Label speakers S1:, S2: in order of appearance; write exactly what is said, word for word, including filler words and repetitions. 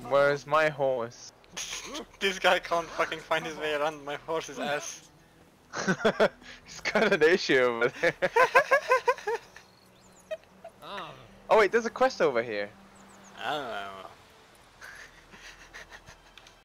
S1: Where's my horse?
S2: This guy can't fucking find his way around my horse's ass.
S1: He's got an issue over there.
S3: Oh.
S1: Oh wait, there's a quest over here.
S2: I don't know.